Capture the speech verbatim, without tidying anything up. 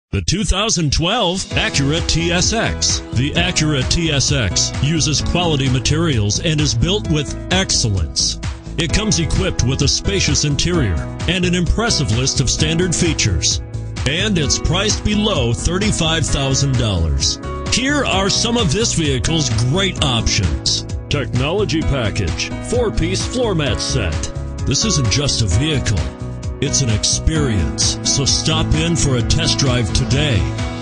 The two thousand twelve Acura T S X. The Acura T S X uses quality materials and is built with excellence. It comes equipped with a spacious interior and an impressive list of standard features. And it's priced below thirty-five thousand dollars. Here are some of this vehicle's great options: technology package, four-piece floor mat set. This isn't just a vehicle, it's an experience. So stop in for a test drive today.